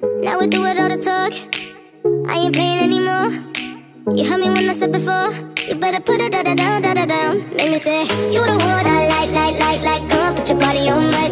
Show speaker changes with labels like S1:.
S1: Now we do it all the talk. I ain't playing anymore. You heard me when I said before. You better put it da-da down, da-da down. Make me say, you the one I like. Come put your body on my